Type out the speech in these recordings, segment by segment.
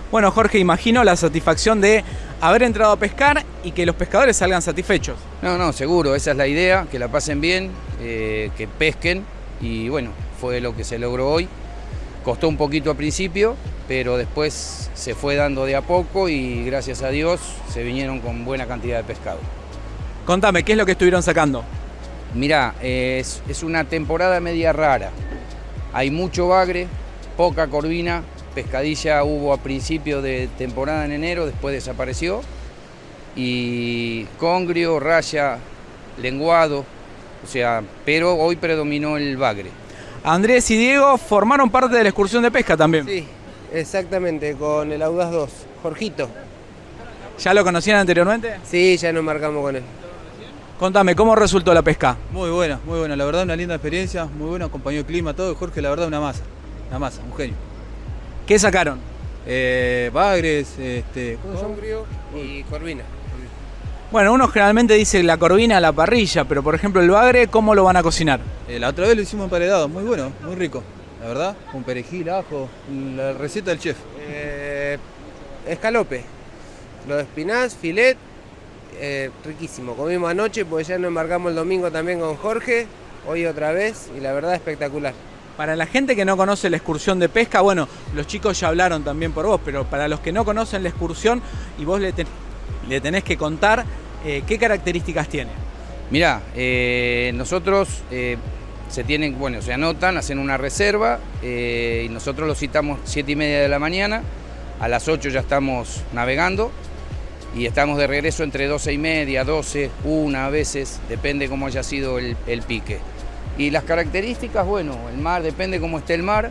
Bueno, Jorge, imagino la satisfacción de haber entrado a pescar y que los pescadores salgan satisfechos. No, seguro, esa es la idea, que la pasen bien, que pesquen y bueno, fue lo que se logró hoy. Costó un poquito al principio, pero después se fue dando de a poco y gracias a Dios se vinieron con buena cantidad de pescado. Contame, ¿qué es lo que estuvieron sacando? Mirá, es una temporada media rara. Hay mucho bagre, poca corvina, pescadilla hubo a principio de temporada en enero, después desapareció. Y congrio, raya, lenguado, o sea, pero hoy predominó el bagre. Andrés y Diego formaron parte de la excursión de pesca también. Sí, exactamente, con el Audaz 2, Jorgito. ¿Ya lo conocían anteriormente? Sí, ya nos marcamos con él. Contame, ¿cómo resultó la pesca? Muy buena, la verdad una linda experiencia, muy buena, acompañó el clima, todo. Jorge, la verdad una masa, un genio. ¿Qué sacaron? Bagres, Congrio y corvina. Bueno, uno generalmente dice la corvina a la parrilla, pero por ejemplo el bagre, ¿cómo lo van a cocinar? La otra vez lo hicimos emparedado, muy bueno, muy rico, la verdad, con perejil, ajo, la receta del chef. Escalope, lo de espinaz, filet, riquísimo. Comimos anoche, pues ya nos embarcamos el domingo también con Jorge, hoy otra vez, y la verdad espectacular. Para la gente que no conoce la excursión de pesca, bueno, los chicos ya hablaron también por vos, pero para los que no conocen la excursión y vos le tenés que contar qué características tiene. Mirá, nosotros se anotan, hacen una reserva y nosotros los citamos 7:30 de la mañana, a las 8 ya estamos navegando y estamos de regreso entre 12:30, 12, 1 a veces, depende cómo haya sido el pique. Y las características, bueno, el mar, depende cómo esté el mar,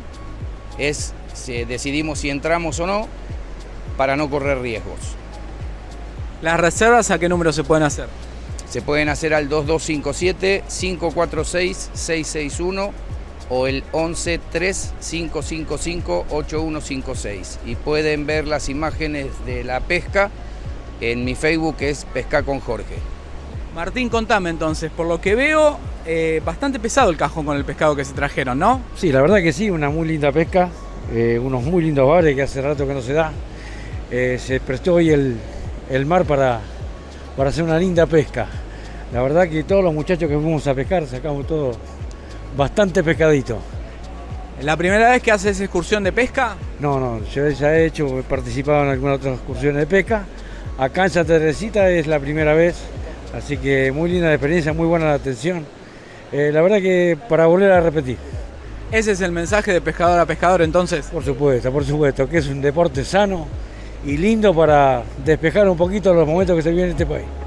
decidimos si entramos o no para no correr riesgos. ¿Las reservas a qué número se pueden hacer? Se pueden hacer al 2257-546-661 o el 11-3555-8156. Y pueden ver las imágenes de la pesca en mi Facebook, que es Pesca con Jorge. Martín, contame entonces, por lo que veo, bastante pesado el cajón con el pescado que se trajeron, ¿no? Sí, la verdad que sí, una muy linda pesca, unos muy lindos bagres que hace rato que no se da. Se prestó hoy el mar para hacer una linda pesca. La verdad que todos los muchachos que fuimos a pescar sacamos todo bastante pescadito. ¿Es la primera vez que haces excursión de pesca? No, yo ya he participado en algunas otras excursiones de pesca. Acá en Santa Teresita es la primera vez, así que muy linda la experiencia, muy buena la atención. La verdad que para volver a repetir. ¿Ese es el mensaje de pescador a pescador entonces? Por supuesto, que es un deporte sano y lindo para despejar un poquito los momentos que se viven en este país.